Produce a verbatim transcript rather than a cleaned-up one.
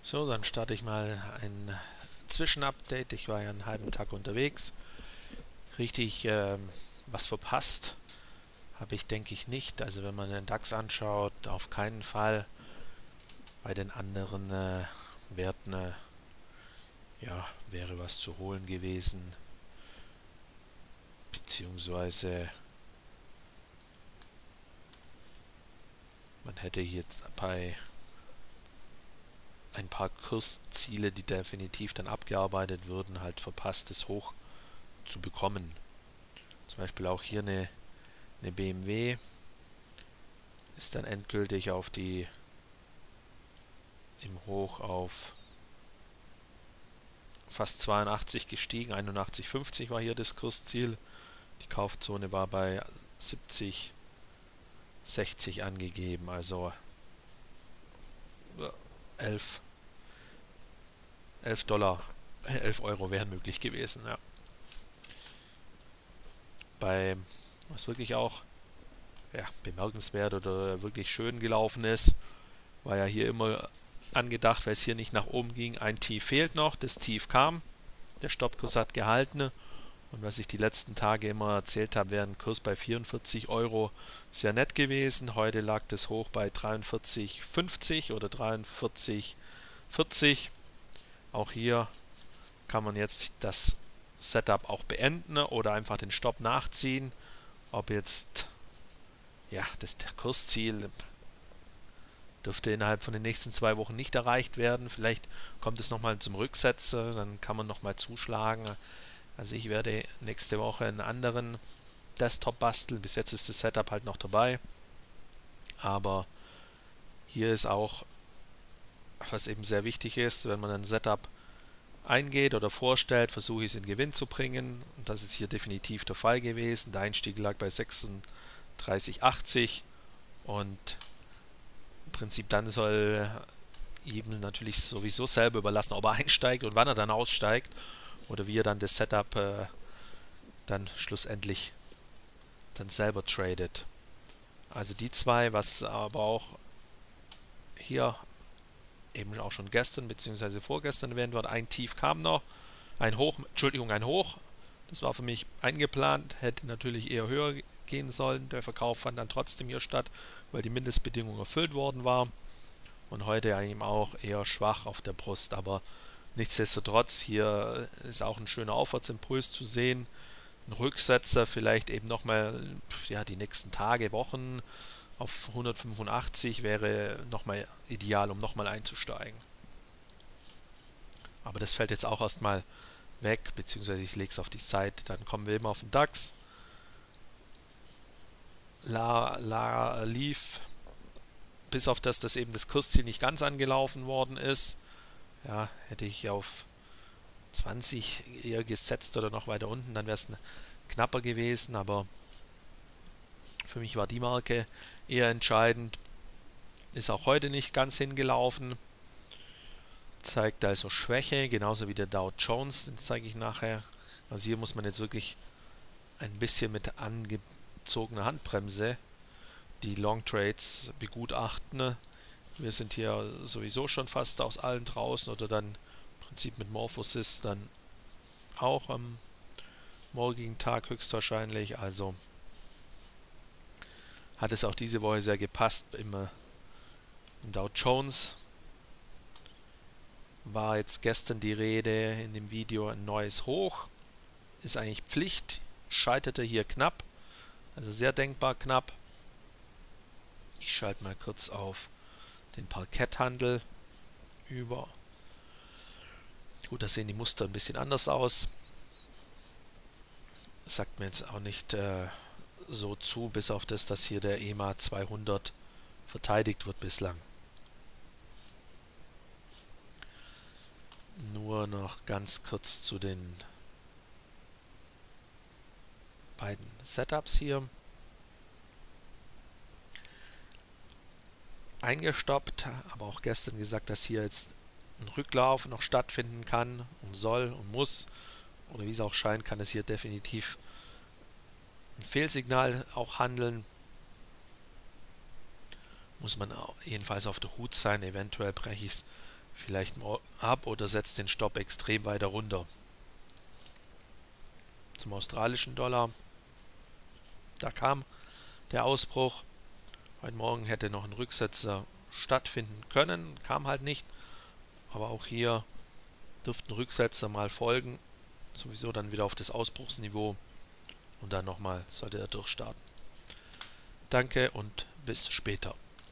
So, dann starte ich mal ein Zwischenupdate. Ich war ja einen halben Tag unterwegs. Richtig ähm, was verpasst habe ich, denke ich, nicht. Also wenn man den DAX anschaut, auf keinen Fall. Bei den anderen äh, Werten äh, ja, wäre was zu holen gewesen. Beziehungsweise man hätte jetzt bei ein paar Kursziele, die definitiv dann abgearbeitet würden, halt verpasst, es hoch zu bekommen. Zum Beispiel auch hier eine, eine B M W ist dann endgültig auf die im Hoch auf fast zweiundachtzig gestiegen, einundachtzig Komma fünfzig war hier das Kursziel. Die Kaufzone war bei siebzig Komma sechzig angegeben, also elf, elf Dollar, elf Euro wären möglich gewesen. Ja. Bei, was wirklich auch ja, bemerkenswert oder wirklich schön gelaufen ist, war ja hier immer angedacht, weil es hier nicht nach oben ging, ein Tief fehlt noch, das Tief kam, der Stoppkurs hat gehalten und was ich die letzten Tage immer erzählt habe, wäre ein Kurs bei vierundvierzig Euro sehr nett gewesen. Heute lag das Hoch bei dreiundvierzig Komma fünfzig oder dreiundvierzig Komma vierzig. Auch hier kann man jetzt das Setup auch beenden oder einfach den Stopp nachziehen. Ob jetzt ja, das Kursziel dürfte innerhalb von den nächsten zwei Wochen nicht erreicht werden. Vielleicht kommt es nochmal zum Rücksetzer, dann kann man nochmal zuschlagen. Also ich werde nächste Woche einen anderen Desktop basteln. Bis jetzt ist das Setup halt noch dabei. Aber hier ist auch, was eben sehr wichtig ist, wenn man ein Setup eingeht oder vorstellt, versuche ich es in Gewinn zu bringen. Und das ist hier definitiv der Fall gewesen. Der Einstieg lag bei sechsunddreißig Komma achtzig und im Prinzip dann soll jedem natürlich sowieso selber überlassen, ob er einsteigt und wann er dann aussteigt oder wie er dann das Setup äh, dann schlussendlich dann selber tradet. Also die zwei, was aber auch hier eben auch schon gestern bzw. vorgestern erwähnt wird, ein Tief kam noch, ein Hoch, Entschuldigung, ein Hoch, das war für mich eingeplant, hätte natürlich eher höher gehen sollen, der Verkauf fand dann trotzdem hier statt, weil die Mindestbedingung erfüllt worden war und heute eben auch eher schwach auf der Brust, aber nichtsdestotrotz, hier ist auch ein schöner Aufwärtsimpuls zu sehen, ein Rücksetzer, vielleicht eben nochmal ja, die nächsten Tage, Wochen auf hundertfünfundachtzig wäre nochmal ideal, um nochmal einzusteigen. Aber das fällt jetzt auch erstmal weg, beziehungsweise ich lege es auf die Seite. Dann kommen wir immer auf den DAX. La, La lief, bis auf das, dass eben das Kursziel nicht ganz angelaufen worden ist. Ja, hätte ich auf zwanzig eher gesetzt oder noch weiter unten, dann wäre es knapper gewesen, aber für mich war die Marke eher entscheidend. Ist auch heute nicht ganz hingelaufen. Zeigt also Schwäche, genauso wie der Dow Jones, den zeige ich nachher. Also hier muss man jetzt wirklich ein bisschen mit angezogener Handbremse die Long Trades begutachten. Wir sind hier sowieso schon fast aus allen draußen oder dann im Prinzip mit Morphosis dann auch am morgigen Tag höchstwahrscheinlich. Also hat es auch diese Woche sehr gepasst. Im, im Dow Jones war jetzt gestern die Rede in dem Video, ein neues Hoch. Ist eigentlich Pflicht, scheiterte hier knapp, also sehr denkbar knapp. Ich schalte mal kurz auf den Parketthandel über. Gut, da sehen die Muster ein bisschen anders aus. Das sagt mir jetzt auch nicht äh, so zu, bis auf das, dass hier der E M A zweihundert verteidigt wird bislang. Nur noch ganz kurz zu den beiden Setups hier. Eingestoppt, aber auch gestern gesagt, dass hier jetzt ein Rücklauf noch stattfinden kann und soll und muss. Oder wie es auch scheint, kann es hier definitiv ein Fehlsignal auch handeln. Muss man auch jedenfalls auf der Hut sein. Eventuell breche ich es vielleicht ab oder setzt den Stopp extrem weiter runter. Zum australischen Dollar. Da kam der Ausbruch. Heute Morgen hätte noch ein Rücksetzer stattfinden können, kam halt nicht. Aber auch hier dürften Rücksetzer mal folgen. Sowieso dann wieder auf das Ausbruchsniveau. Und dann nochmal sollte er durchstarten. Danke und bis später.